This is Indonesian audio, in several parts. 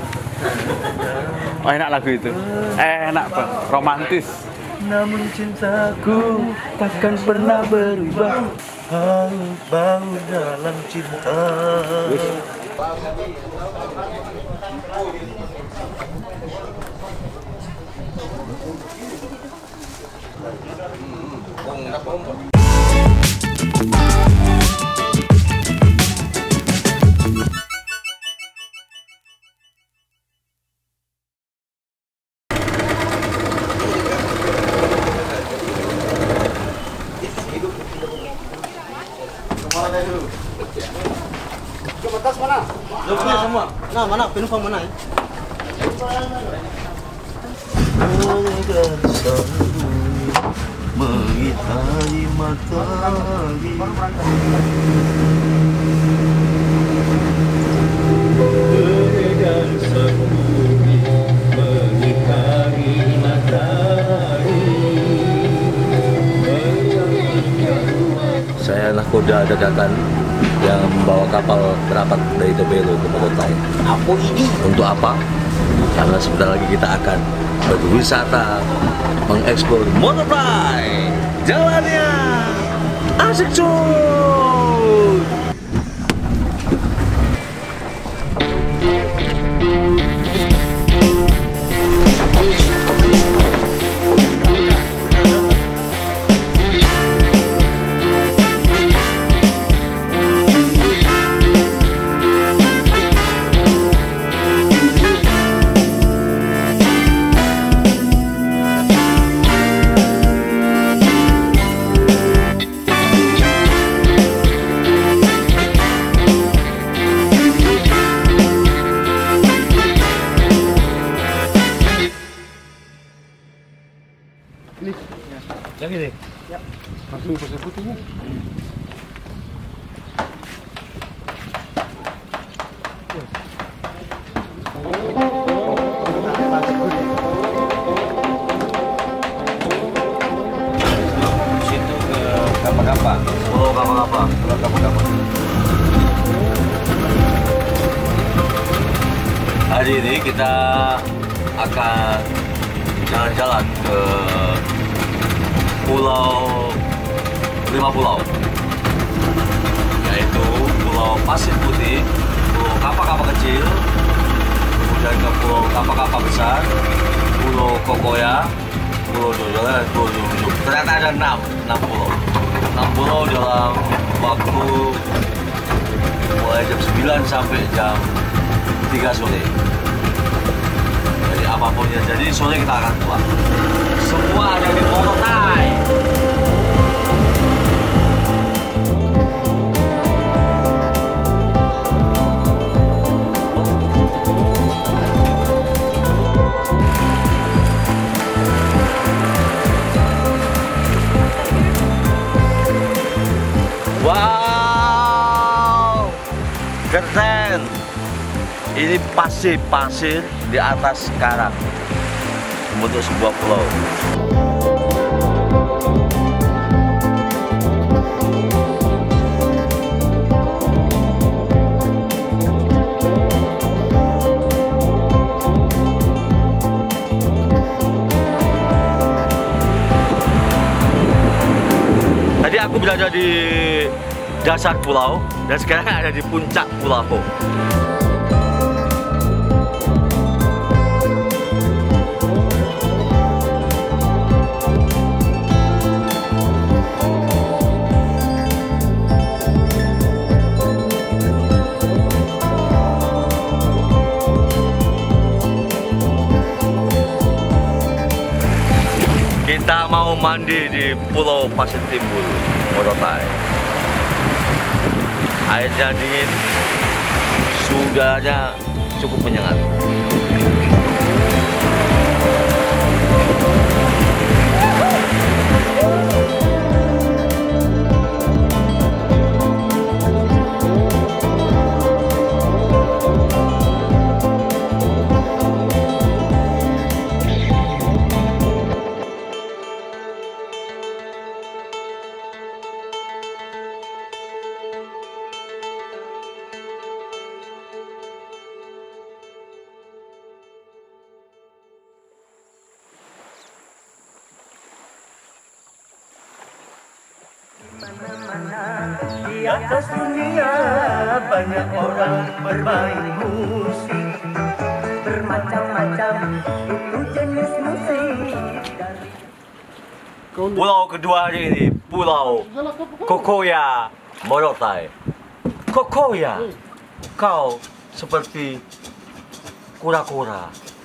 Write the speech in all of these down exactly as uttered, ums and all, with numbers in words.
Oh, enak lagu itu. Eh, enak bang, romantis. Namun cintaku takkan pernah berubah. Bau dalam cinta. Coba tas mana? Mana semua? Nah, mana? Penumpang mana? Mengitari matahari. Beredar sembunyi mengitari matahari. Saya nahkoda dadakan yang membawa kapal berapat dari Tobelo ke Morotai. Apa ini? Untuk apa? Karena sebentar lagi kita akan berwisata mengeksplor Morotai. Jalannya asik cuy. Yang ini? Ya. Masuk pasir putihnya. Situ ke kapal-kapal. Oh, kapal-kapal. Pulau kapal-kapal. Hari ini kita akan jalan-jalan ke pulau lima pulau, yaitu Pulau Pasir Putih, Pulau Kapal-kapal kecil, kemudian ke Pulau Kapal-kapal besar, Pulau Kokoya, Pulau Dodo, dan Pulau Duduk. Ternyata ada enam, enam pulau, enam pulau dalam waktu mulai jam sembilan sampai jam tiga sore. Jadi apapun yang jadi sore kita akan keluar. Semua ada di Morotai. Wow, keren. Ini pasir-pasir di atas karang membentuk sebuah pulau. Tadi aku berada di dasar pulau dan sekarang ada di puncak pulau. Kita mau mandi di Pulau Pasir Timbul, Morotai. Airnya dingin, sudaranya cukup menyengat. Di atas dunia banyak orang bermain musik, bermacam-macam itu jenis musik. Pulau kedua hari ini, Pulau Kokoya Morotai. Kokoya, kau seperti kura-kura.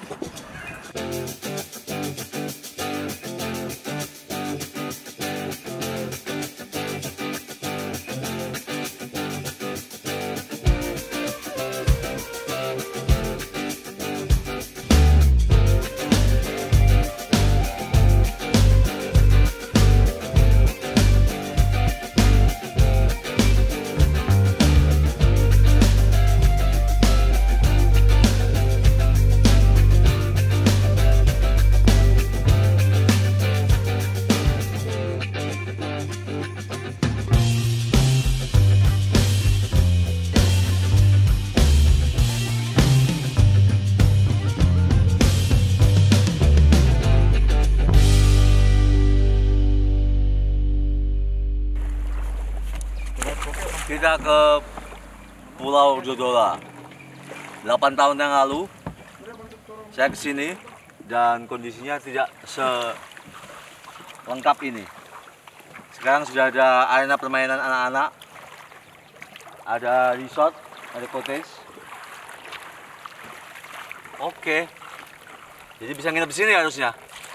Kita ke Pulau Dodola. delapan tahun yang lalu saya kesini dan kondisinya tidak selengkap ini. Sekarang sudah ada arena permainan anak-anak, ada resort, ada cottage. Oke, jadi bisa nginep di sini harusnya.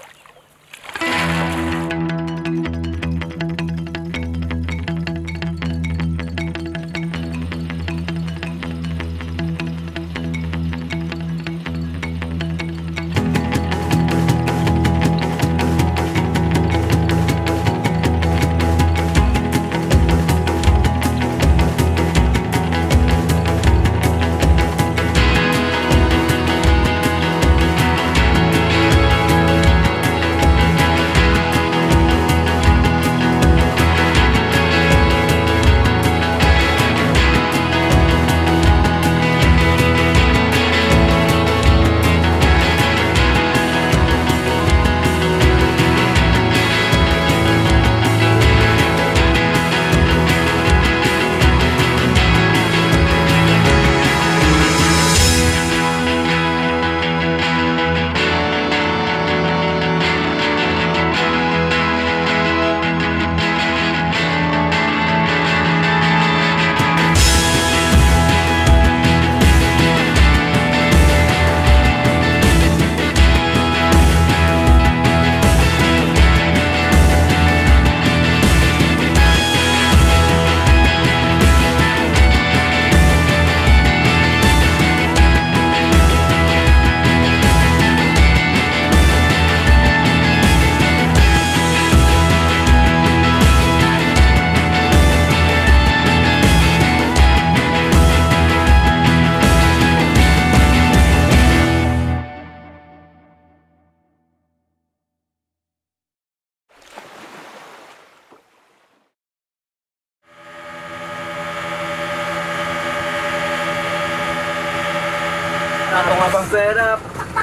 Abang-abang serap.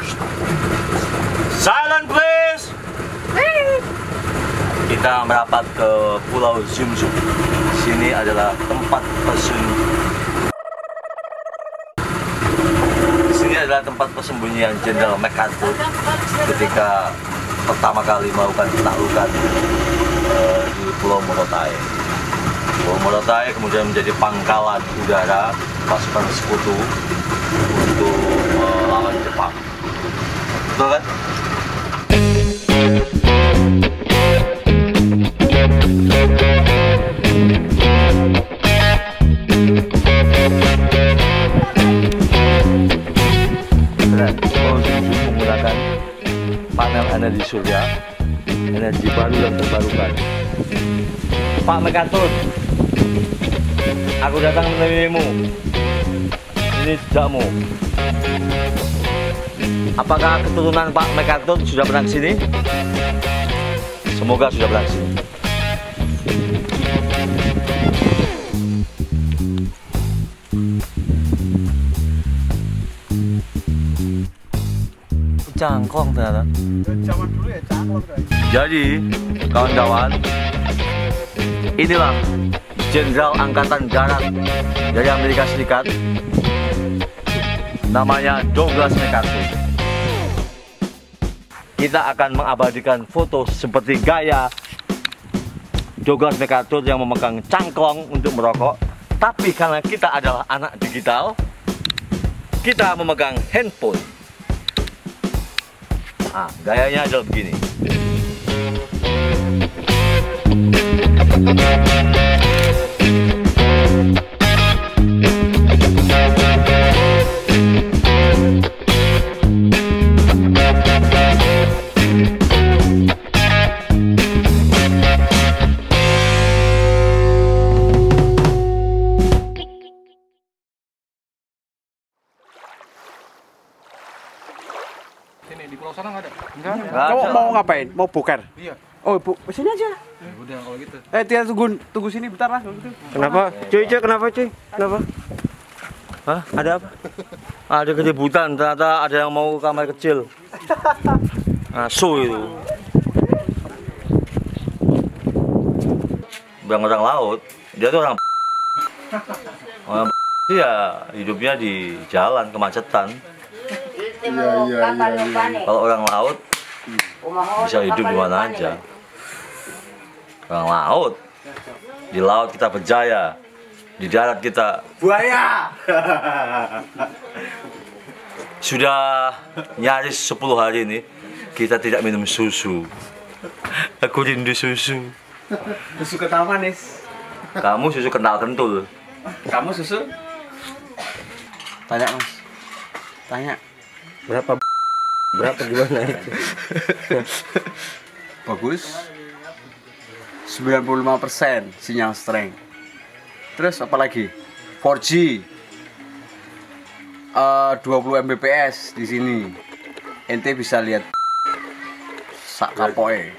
Silent please. Kita merapat ke Pulau Zum Zum. Sini adalah tempat persembunyian. Sini adalah tempat persembunyian Jenderal MacArthur ketika pertama kali melakukan penaklukan uh, di Pulau Morotai. Pulau Morotai kemudian menjadi pangkalan udara pasukan sekutu untuk melawan Jepang. Betul kan? Menggunakan panel energi surya, energi baru dan terbarukan. Pak MacArthur, aku datang menemuimu. Ini jejakmu. Apakah keturunan Pak MacArthur sudah pernah ke sini? Semoga sudah pernah ke sini. Cangkong ternyata. Zaman dulu ya cangkong. Jadi, kawan-kawan, inilah Jenderal Angkatan Darat dari Amerika Serikat, namanya Douglas MacArthur. Kita akan mengabadikan foto seperti gaya Douglas MacArthur yang memegang cangklong untuk merokok. Tapi karena kita adalah anak digital, kita memegang handphone. Nah, gayanya adalah begini. Sini di pulau sana nggak ada? Enggak. Nggak Mau, ada. mau ngapain? Mau boker? Iya. Oh, bu, sini aja. Ya udah kalau gitu. Eh, tinggal tunggu tunggu sini bentar lah kalau gitu. Kenapa? Cuy, cuy, kenapa cuy? Kenapa? Hah? Ada apa? Ada keributan, ternyata ada yang mau ke kamar kecil. Asu itu. Bang orang laut, dia tuh orang orang dia hidupnya di jalan kemacetan. Iya, iya, iya. Kalau orang laut bisa hidup di mana aja. Orang laut, di laut kita berjaya, di darat kita Buaya. sudah nyaris sepuluh hari ini kita tidak minum susu. Aku rindu susu. Susu kental manis. Kamu susu kental kentul. Kamu susu? Tanya, Mas. Tanya. Berapa? Berapa gimana itu? Bagus. sembilan puluh lima persen sinyal strength. Terus apa lagi? empat G. Eh, dua puluh megabits di sini. Ente bisa lihat sak kapoe.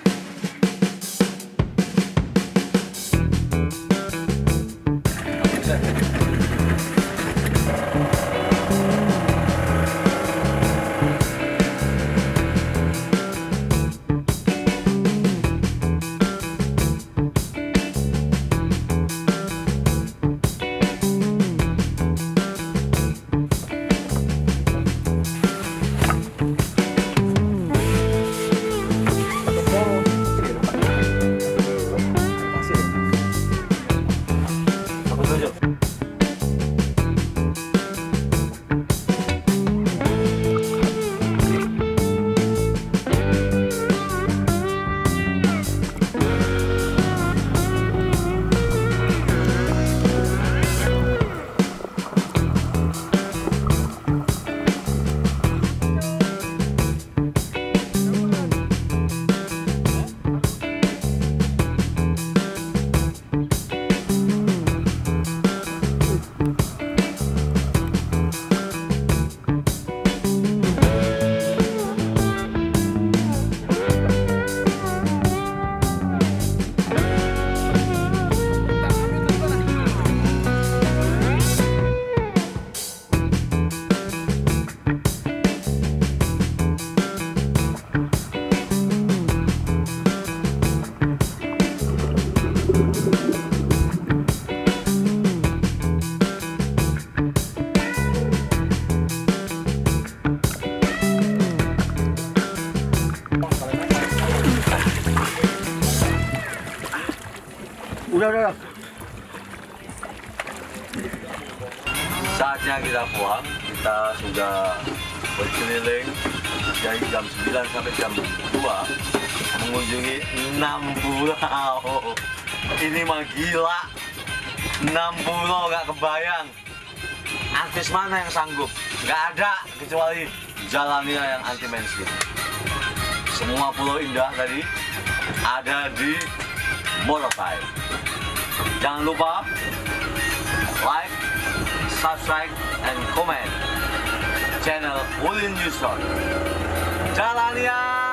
Udah, udah. Saatnya kita pulang. Kita sudah berkeliling dari jam sembilan sampai jam dua mengunjungi enam pulau. Ini mah gila. enam pulau nggak kebayang. Artis mana yang sanggup? Nggak ada kecuali Jalania yang anti mainstream. Semua pulau indah tadi ada di Morotai. Jangan lupa like, subscribe, and comment channel Ulin Newsroom. Jalania.